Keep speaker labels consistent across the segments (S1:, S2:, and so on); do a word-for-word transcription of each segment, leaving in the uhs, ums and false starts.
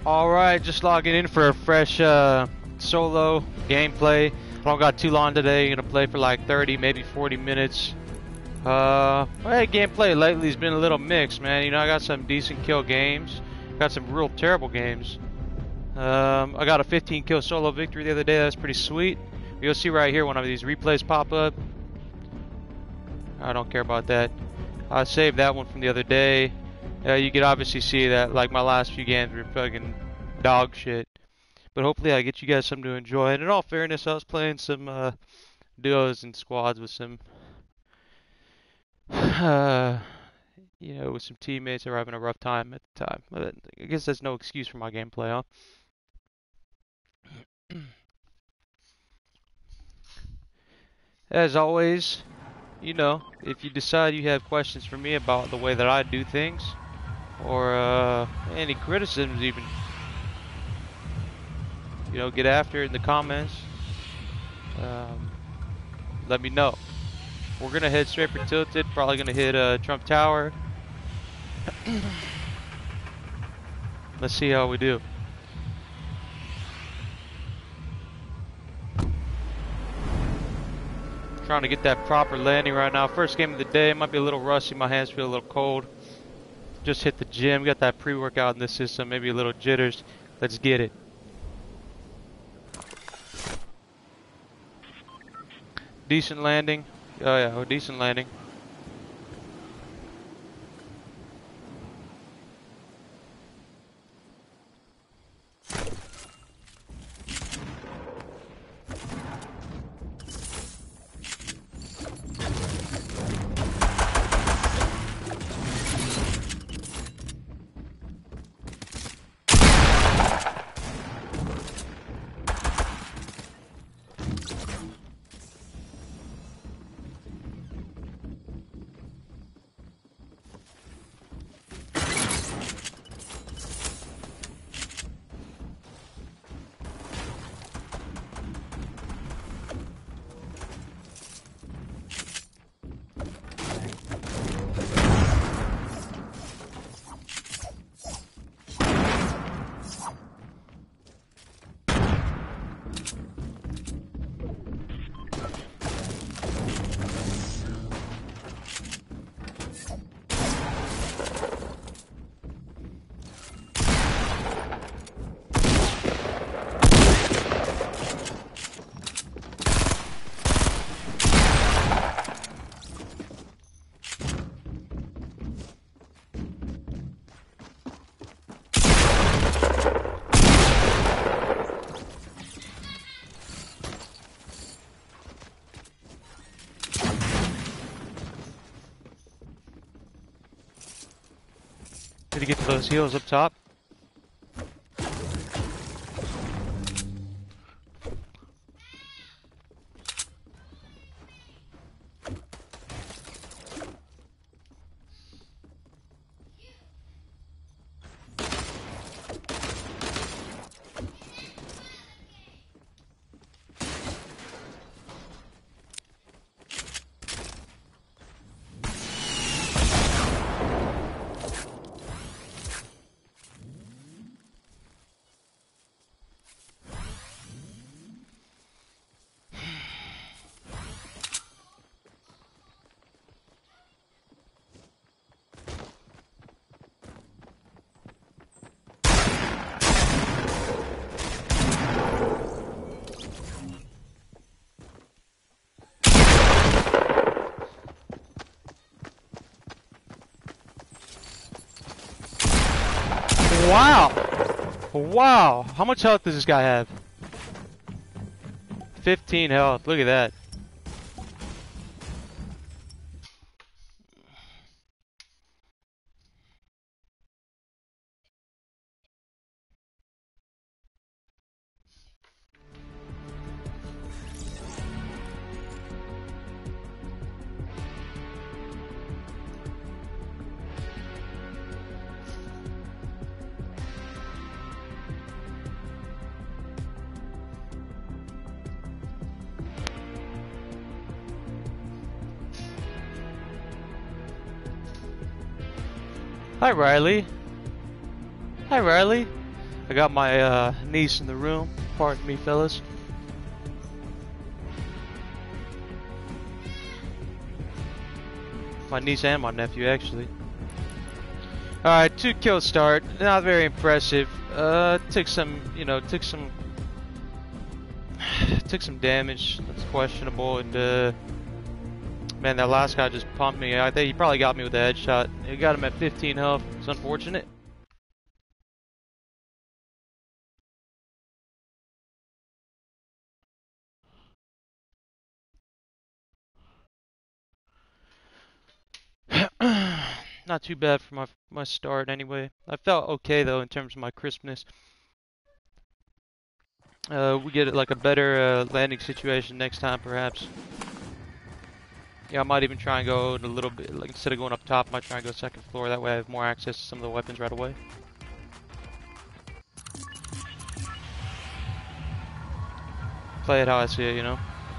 S1: Alright, just logging in for a fresh uh, solo gameplay. I don't got too long today. Gonna play for like thirty, maybe forty minutes. Uh, hey, gameplay lately has been a little mixed, man. You know, I got some decent kill games. Got some real terrible games. Um, I got a fifteen kill solo victory the other day. That's pretty sweet. You'll see right here one of these replays pop up. I don't care about that. I saved that one from the other day. Uh, you can obviously see that like my last few games were fucking dog shit. But hopefully I get you guys something to enjoy. And in all fairness, I was playing some uh, duos and squads with some, uh, you know, with some teammates that were having a rough time at the time. But I guess that's no excuse for my gameplay, huh? As always, you know, if you decide you have questions for me about the way that I do things, or uh, any criticisms even, you know, get after it in the comments. Um, let me know. We're gonna head straight for Tilted, probably gonna hit uh, Trump Tower. Let's see how we do. Trying to get that proper landing right now. First game of the day, might be a little rusty, my hands feel a little cold. Just hit the gym, got that pre-workout in this system, maybe a little jitters. Let's get it. Decent landing. Oh yeah, a decent landing. Did he get to those heals up top? Wow! Wow! How much health does this guy have? fifteen health. Look at that. Hi, Riley. Hi, Riley. I got my uh, niece in the room. Pardon me, fellas. My niece and my nephew, actually. Alright, two kill start. Not very impressive. Uh, took some, you know, took some... took some damage. That's questionable. And, uh... man, that last guy just pumped me. I think he probably got me with a headshot. He got him at fifteen health. It's unfortunate. Not too bad for my my start anyway. I felt okay though in terms of my crispness. Uh, we get like a better uh, landing situation next time perhaps. Yeah, I might even try and go a little bit, like instead of going up top, I might try and go second floor. That way I have more access to some of the weapons right away. Play it how I see it, you know.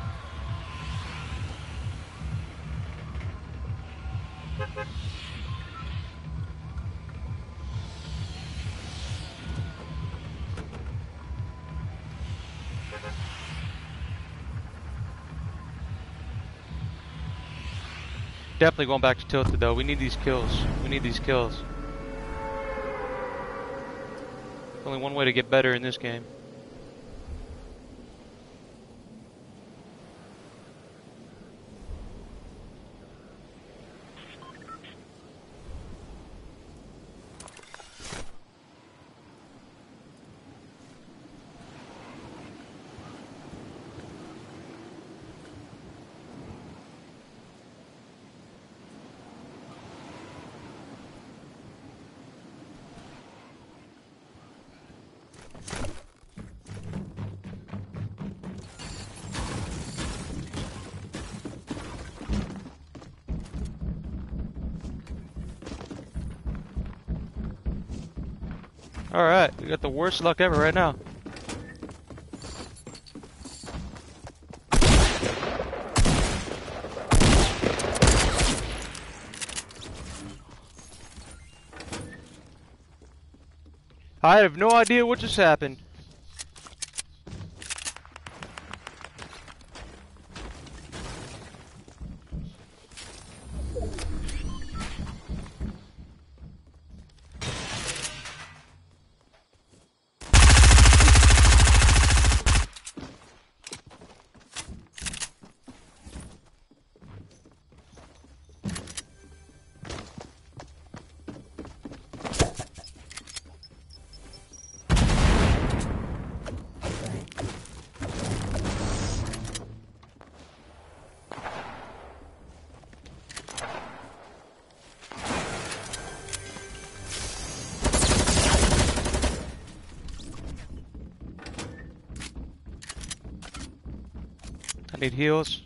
S1: Definitely going back to tilted though. We need these kills. We need these kills. Only one way to get better in this game. Alright, we got the worst luck ever right now. I have no idea what just happened. I need heals.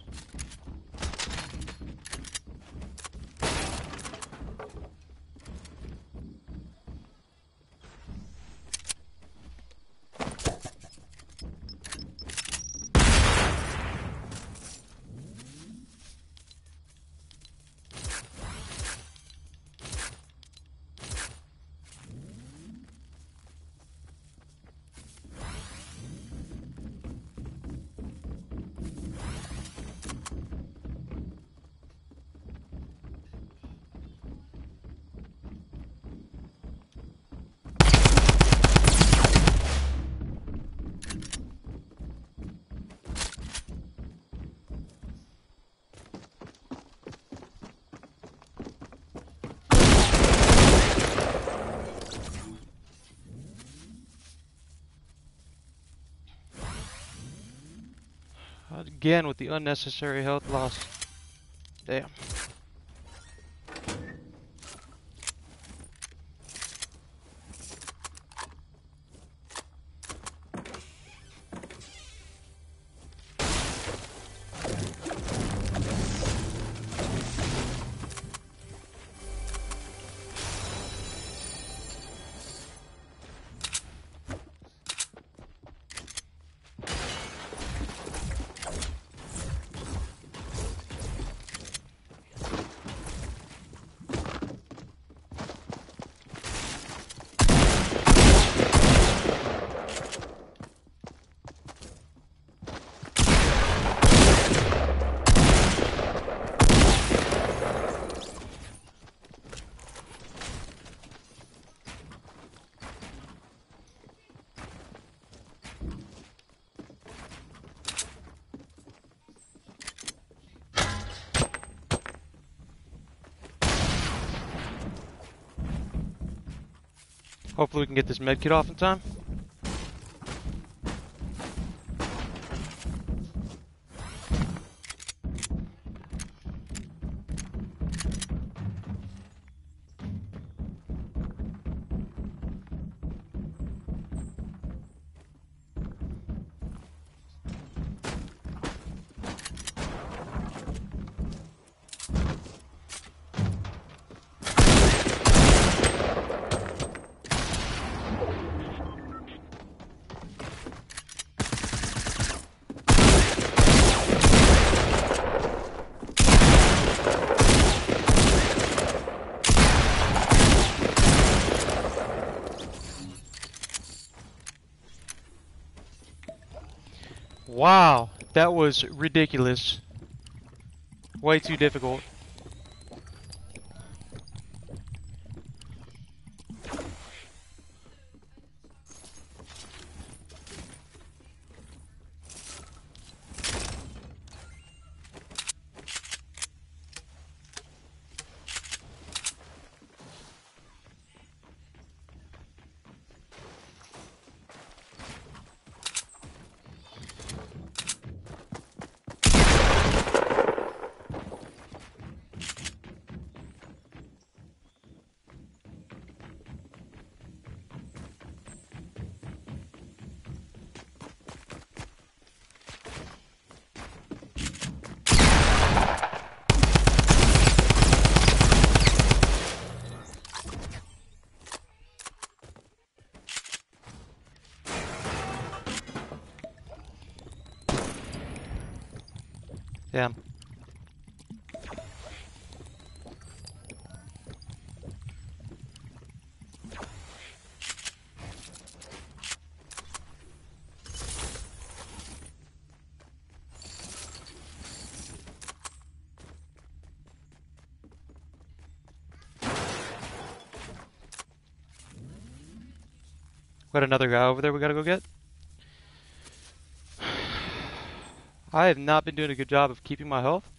S1: Again with the unnecessary health loss. Damn. Hopefully we can get this med kit off in time. Wow, that was ridiculous. Way too difficult. Damn. Got another guy over there we gotta go get. I have not been doing a good job of keeping my health.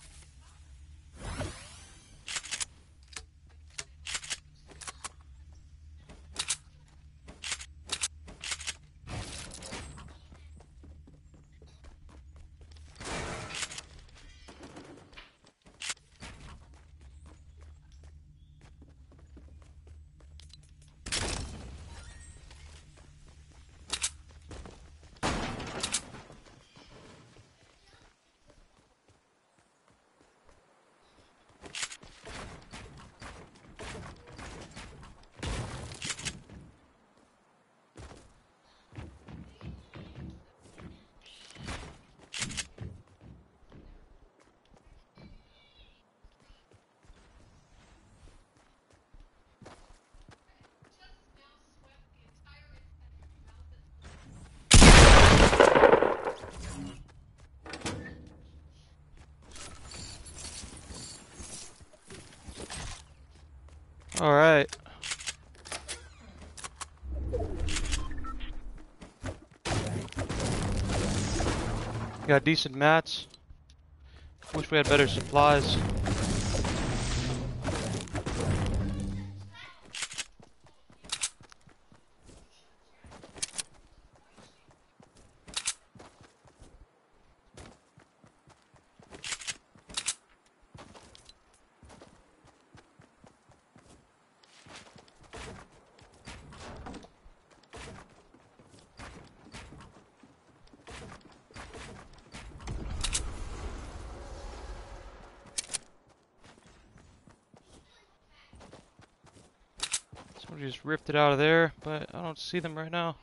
S1: All right. Got decent mats. Wish we had better supplies. Somebody just ripped it out of there, but I don't see them right now.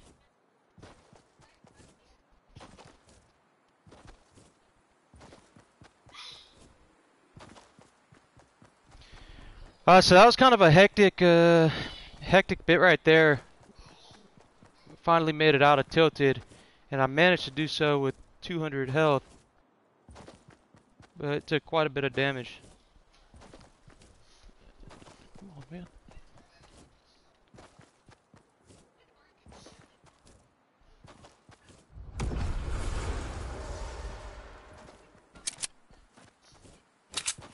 S1: Uh, so that was kind of a hectic, uh, hectic bit right there. Finally made it out of Tilted, and I managed to do so with two hundred health, but it took quite a bit of damage. Come on, man.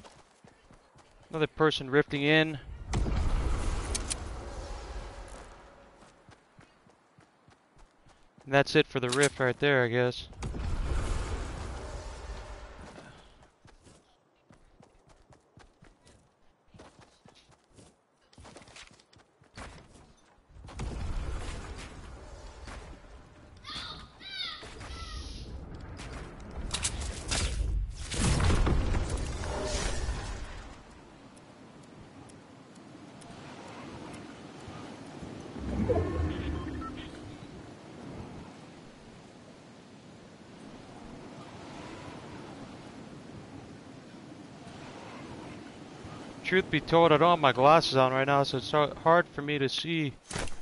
S1: Another person rifting in. And that's it for the rift right there, I guess. Truth be told, I don't have my glasses on right now, so it's hard for me to see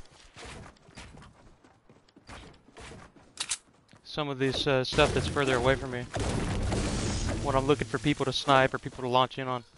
S1: some of this uh, stuff that's further away from me when I'm looking for people to snipe or people to launch in on.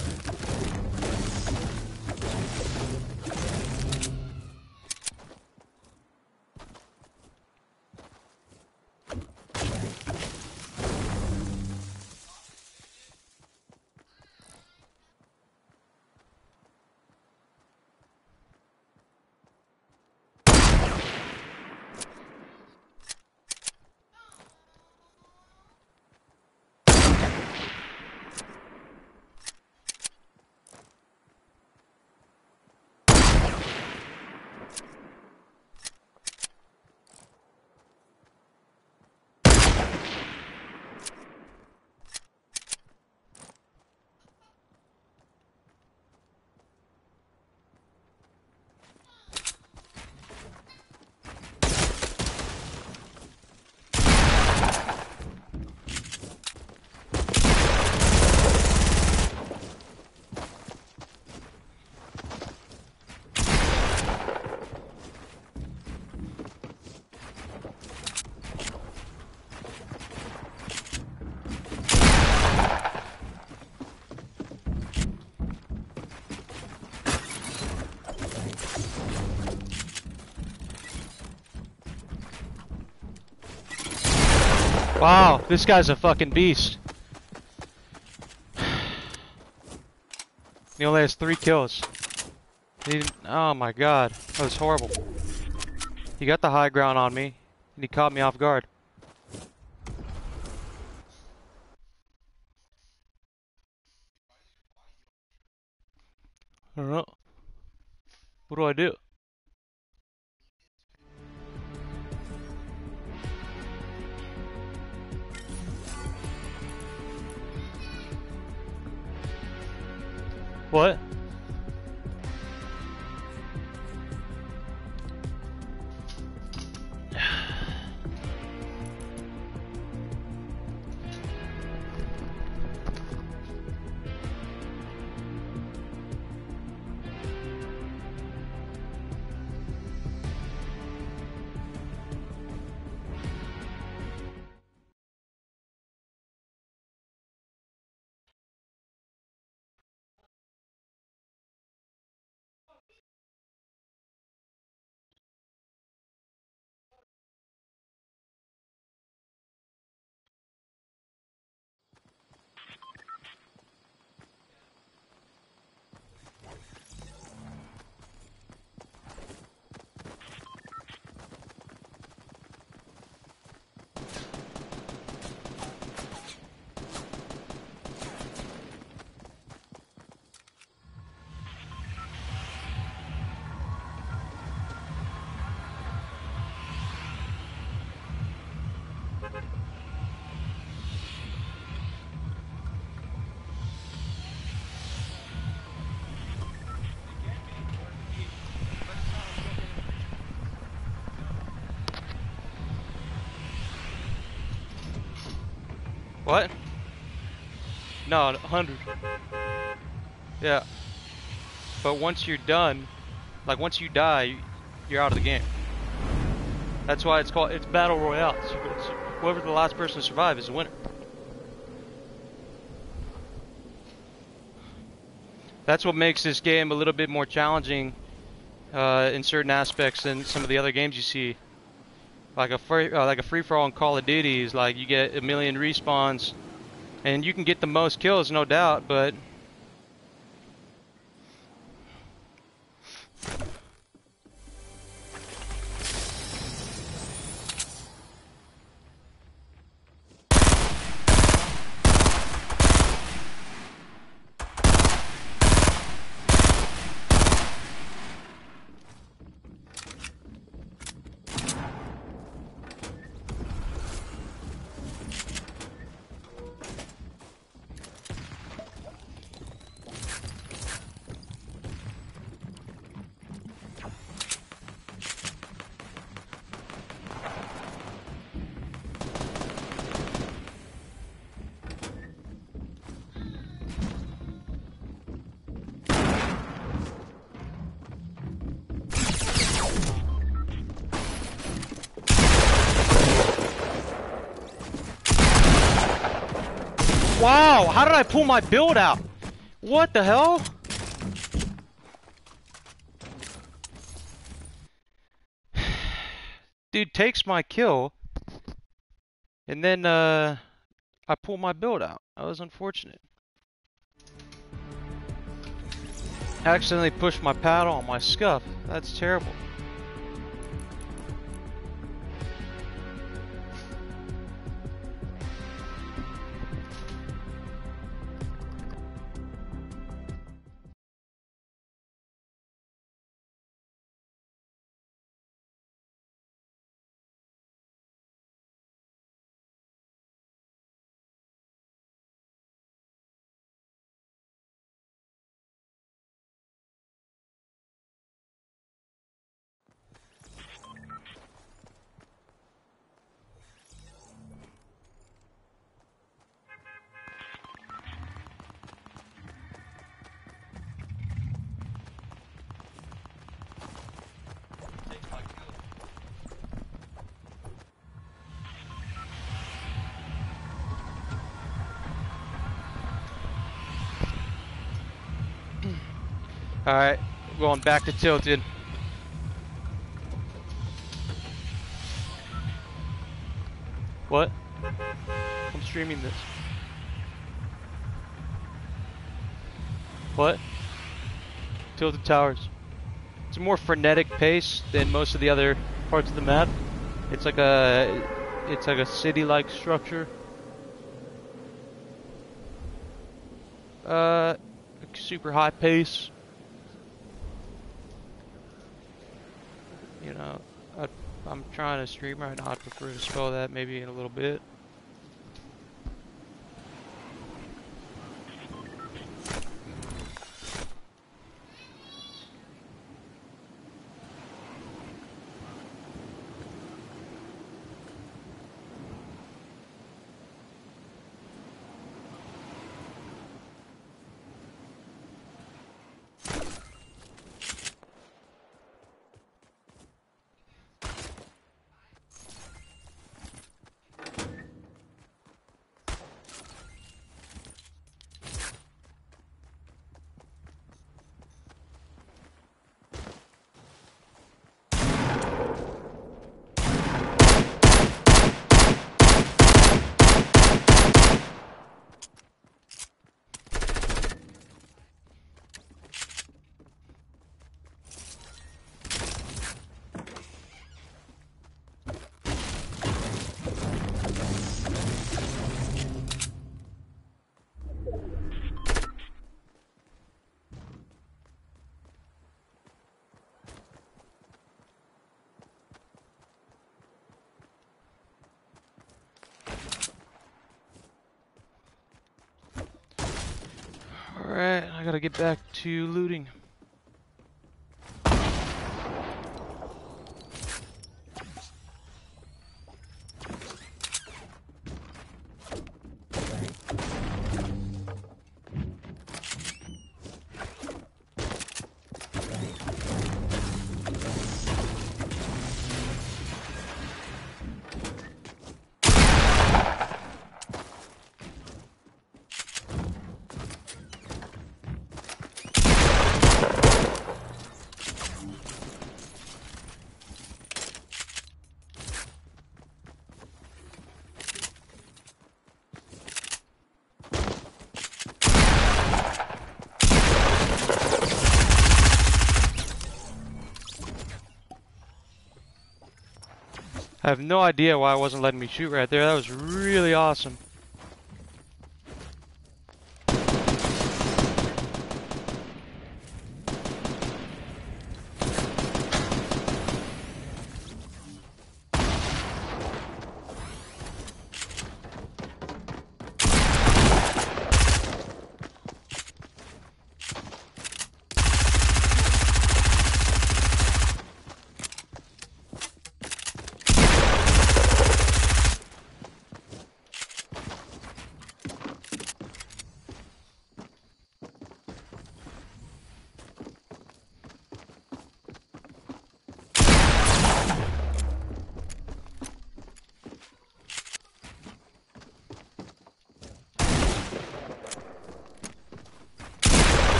S1: Wow, this guy's a fucking beast. He only has three kills. He didn't, oh my god, that was horrible. He got the high ground on me, and he caught me off guard. I don't know. What do I do? What? What? No, one hundred. Yeah. But once you're done, like once you die, you're out of the game. That's why it's called, it's Battle Royale. So whoever the last person to survive is the winner. That's what makes this game a little bit more challenging uh, in certain aspects than some of the other games you see. Like a free, uh, like a free-for-all in Call of Duty is like you get a million respawns, and you can get the most kills, no doubt, but Wow, how did I pull my build out? What the hell? Dude takes my kill, and then uh, I pull my build out. That was unfortunate. I accidentally pushed my paddle on my scuff. That's terrible. Alright, going back to Tilted. What? I'm streaming this. What? Tilted Towers. It's a more frenetic pace than most of the other parts of the map. It's like a, it's like a city-like structure. Uh, super high pace. You know, I, I'm trying to stream right now. I'd prefer to spell that maybe in a little bit. Alright, I gotta get back to looting. I have no idea why it wasn't letting me shoot right there. That was really awesome.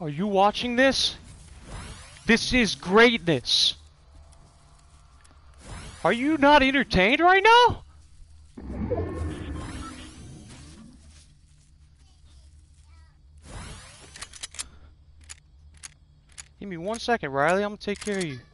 S1: Are you watching this? This is greatness. Are you not entertained right now? Give me one second, Riley. I'm gonna take care of you.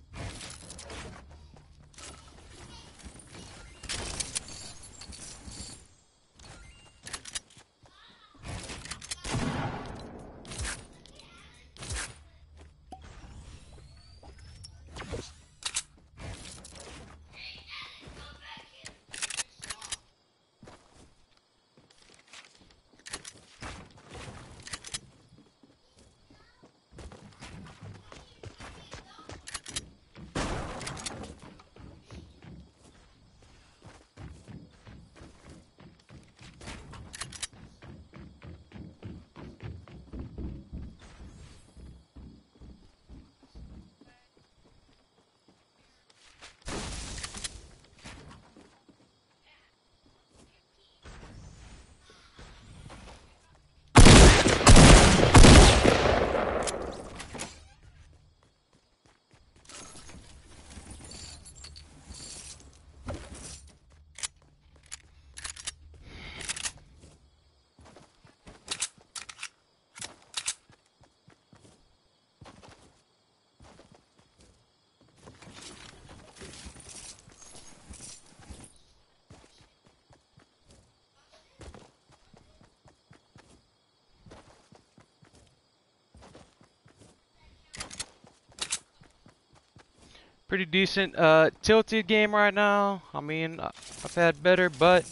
S1: Pretty decent uh, tilted game right now. I mean, I've had better, but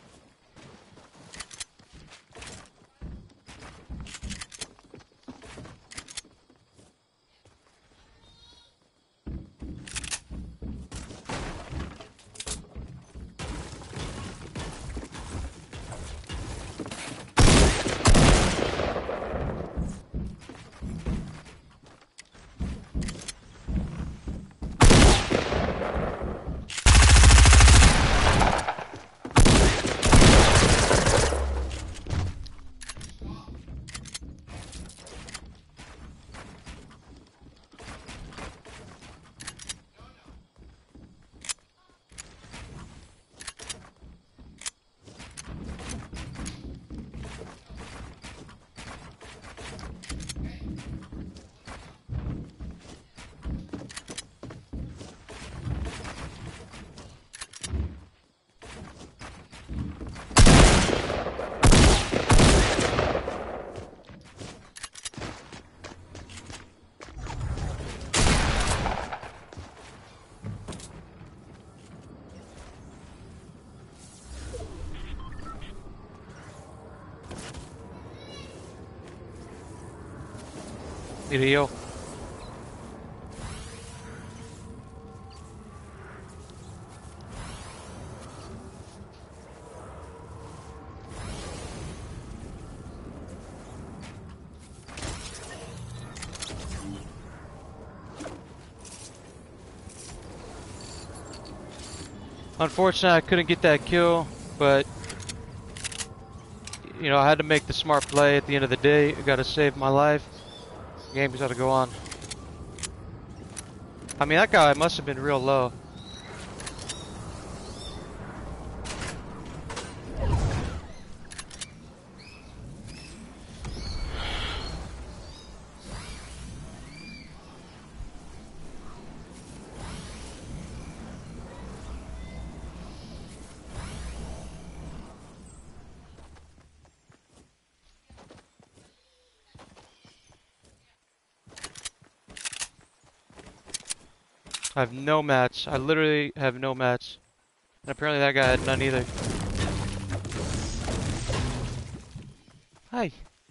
S1: video. Unfortunately, I couldn't get that kill, but you know, I had to make the smart play at the end of the day. I gotta save my life. The game's gotta go on. I mean, that guy must have been real low. I have no mats. I literally have no mats. And apparently that guy had none either. Hi.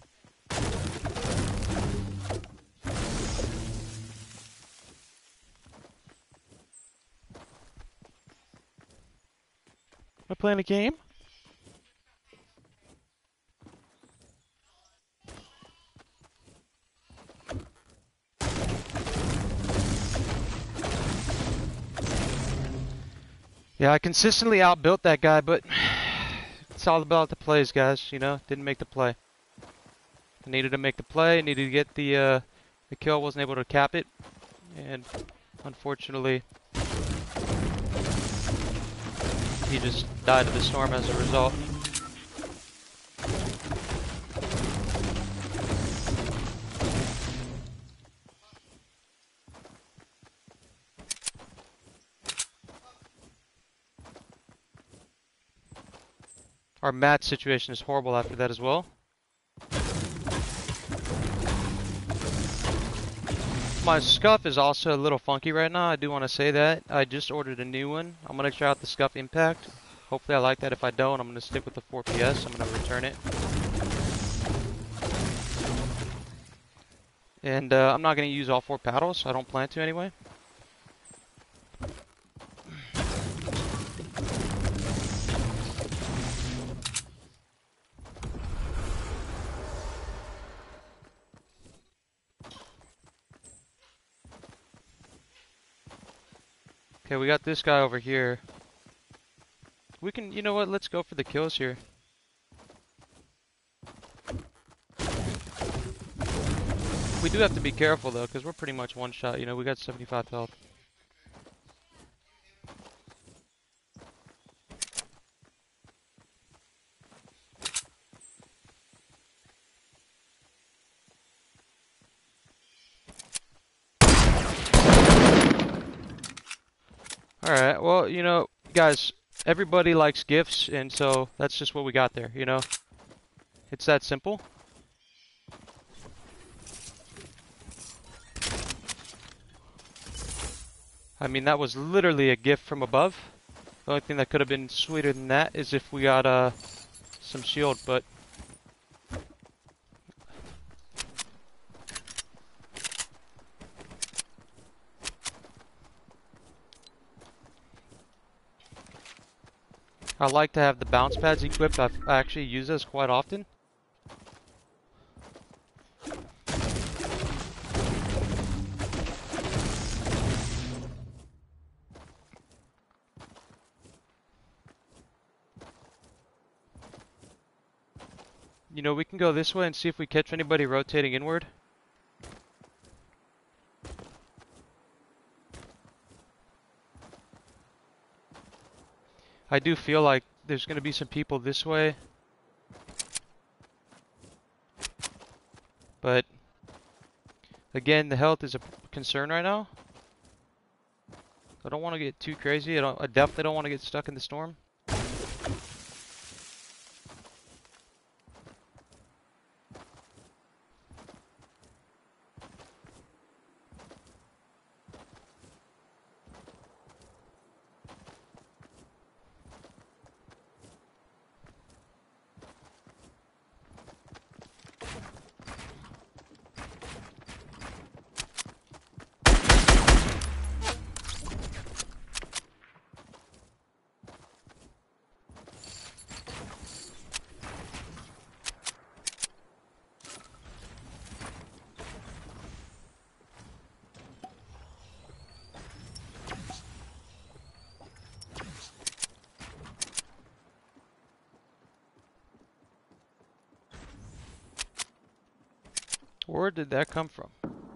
S1: Am I playing a game? Yeah, I consistently outbuilt that guy, but it's all about the plays, guys, you know? Didn't make the play. I needed to make the play, needed to get the uh, the kill, wasn't able to cap it, and unfortunately he just died of the storm as a result. Our mat situation is horrible after that as well. My scuff is also a little funky right now. I do want to say that. I just ordered a new one. I'm going to try out the scuff impact. Hopefully I like that. If I don't, I'm going to stick with the four P S. I'm going to return it. And uh, I'm not going to use all four paddles. I don't plan to anyway. Okay, we got this guy over here. We can, you know what, let's go for the kills here. We do have to be careful though, because we're pretty much one shot, you know, we got seventy-five health. Alright, well, you know, guys, everybody likes gifts, and so that's just what we got there, you know? It's that simple. I mean, that was literally a gift from above. The only thing that could have been sweeter than that is if we got uh, some shield, but... I like to have the bounce pads equipped. I've, I actually use those quite often. You know, we can go this way and see if we catch anybody rotating inward. I do feel like there's going to be some people this way. But, again, the health is a concern right now. I don't want to get too crazy. I, don't, I definitely don't want to get stuck in the storm. Where did that come from?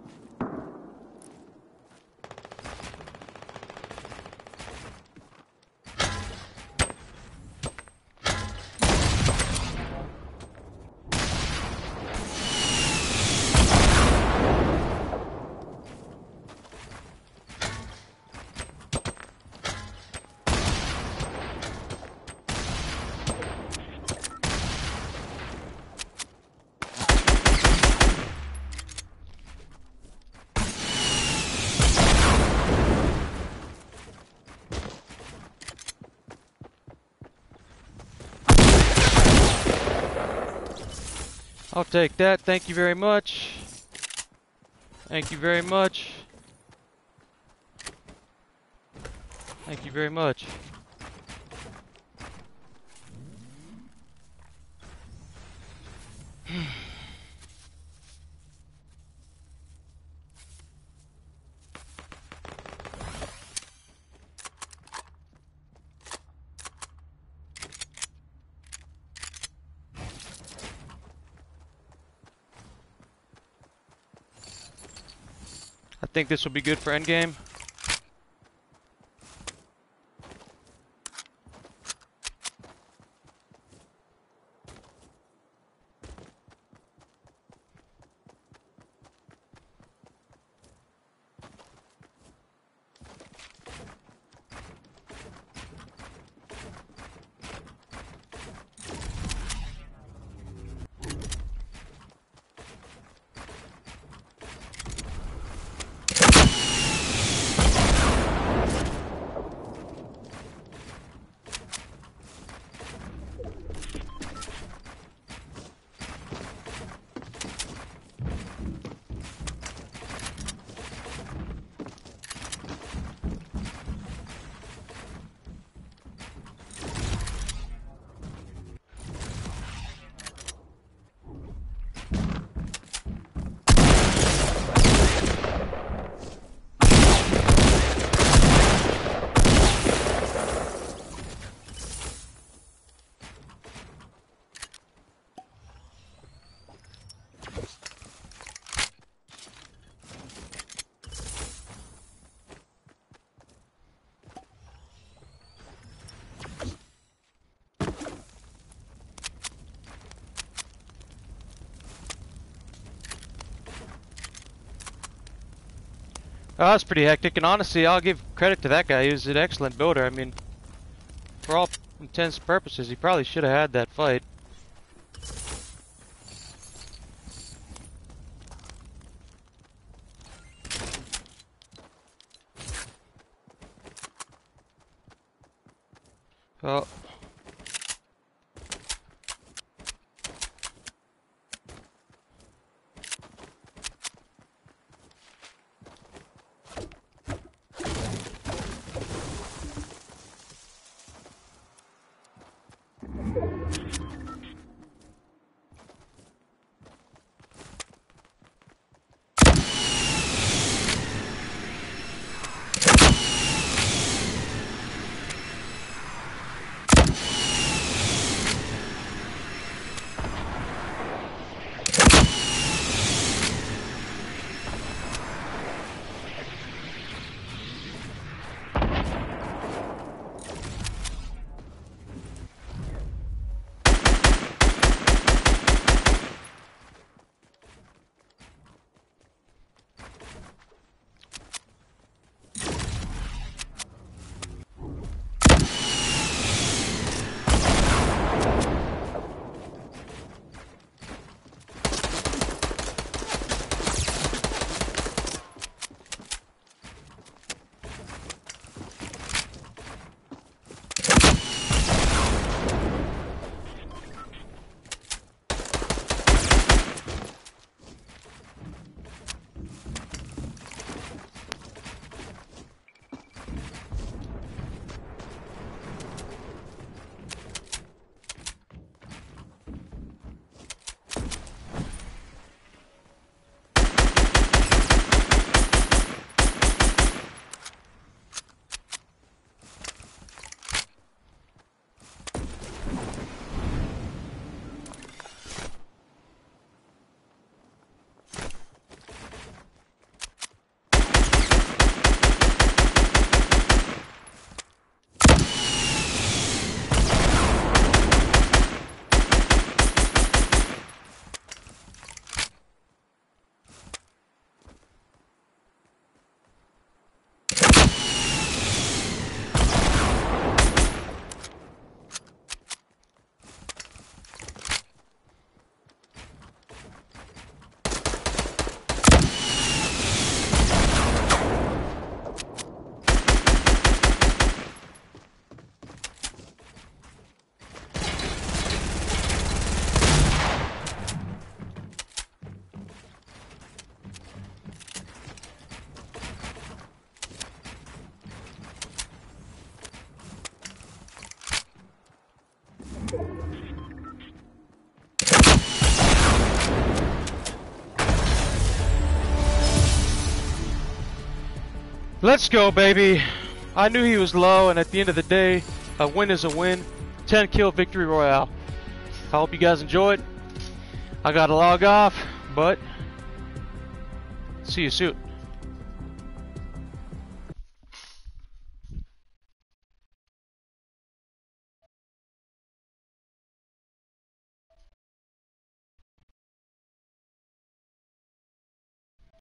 S1: I'll take that. Thank you very much. Thank you very much. Thank you very much. I think this will be good for endgame. Oh, that was pretty hectic, and honestly, I'll give credit to that guy. He was an excellent builder. I mean, for all intents and purposes, he probably should have had that fight. Oh. Let's go, baby. I knew he was low, and at the end of the day, a win is a win. ten kill victory royale. I hope you guys enjoyed. I gotta log off, but see you soon.